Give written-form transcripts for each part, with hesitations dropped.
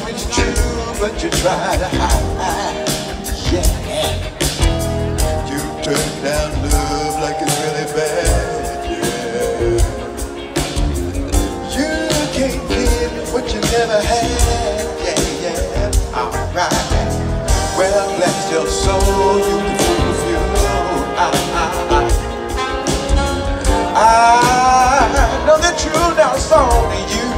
it's true, but you try to hide. Yeah, you turn down love like it's really bad. Yeah, you can't give what you never had. Yeah, alright. Well, bless your soul, you can fulfill. I know the truth now is only you.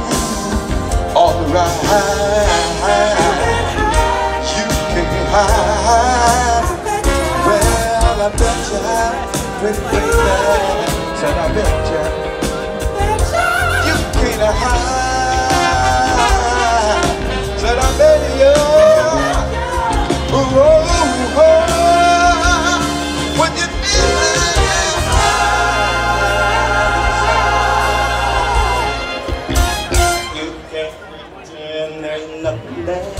Alright, you can't hide. Well, I bet ya, pretty baby, said I bet ya, you can't hide. Said I bet ya, when you feel it. You can't pretend there's nothing there.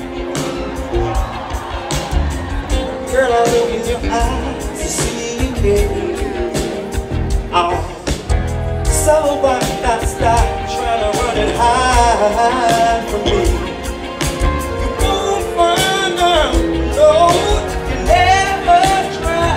Girl, I look in your eyes to see you care. Oh, so why not stop trying to run and hide from me? You won't find out, no, you never try.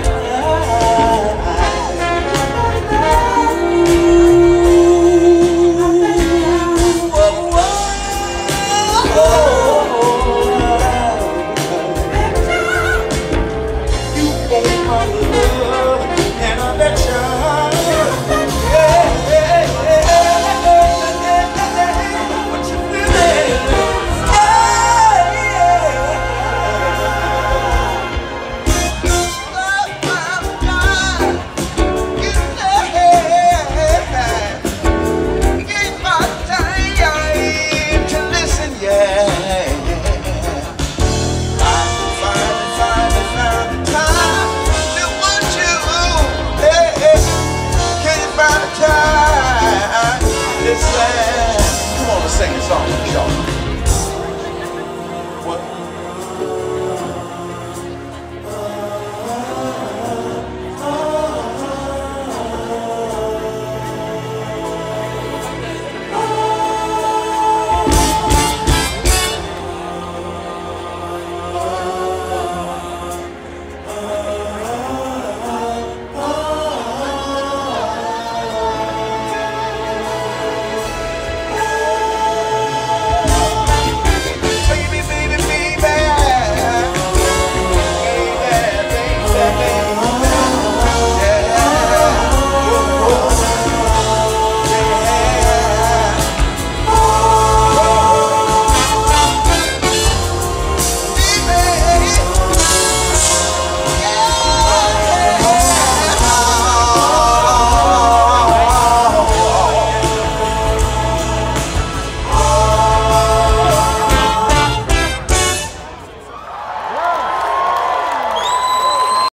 Come on, let's sing a song, y'all.